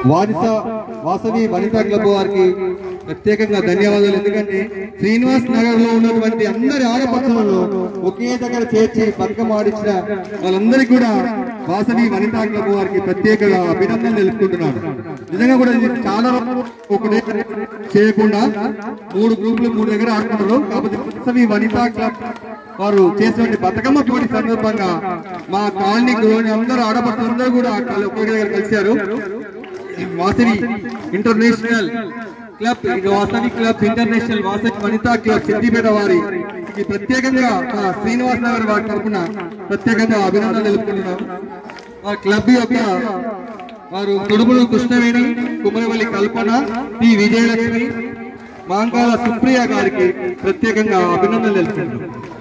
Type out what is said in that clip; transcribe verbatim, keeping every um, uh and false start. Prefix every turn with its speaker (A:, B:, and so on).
A: వారిత Vasavi Vanitha club వారికి ప్రత్యేకంగా ధన్యవాదాలు. ఎందుకంటే శ్రీనివాస్ నగర్ లో ఉన్నటువంటి అందరి ఆడపడుచులను ఒకే దగ్గర చేర్చి బతుకమ్మ ఆడించిన వాళ్ళందరికీ కూడా వాసవి వనితా క్లబ్ వారికి ప్రత్యేకంగా అభినందనలు తెలుపుకుంటున్నాను. నిజంగా కూడా ఇది చాలా ఒకటే చేయకుండా మూడు గ్రూపులు మూడు దగ్గర ఆడుకుంటారు. కాకపోతే వాసవి వనితా క్లబ్ వారు చేసినటువంటి బతుకమ్మ పోటీ సందర్భంగా మా కాలనీలోని అందరూ ఆడపడుచులందరూ కూడా ఒకే దగ్గర కలిశారు. Vasavi international club Vasavi club international Vasavi Vanitha club Siddipet వారి ప్రత్యేకంగా శ్రీనివాస్ నగర్ వారి తరఫున ప్రత్యేకంగా అభినందనలు తెలుపుకుంటున్నాం. ఆ క్లబ్ యొక్క వారు తొడుములు కృష్ణవేణి, కుమరవల్లి కల్పన, టి విజయలక్ష్మి, మాంకాల సుప్రియ గారికి ప్రత్యేకంగా అభినందనలు తెలుపుకుంటున్నాం.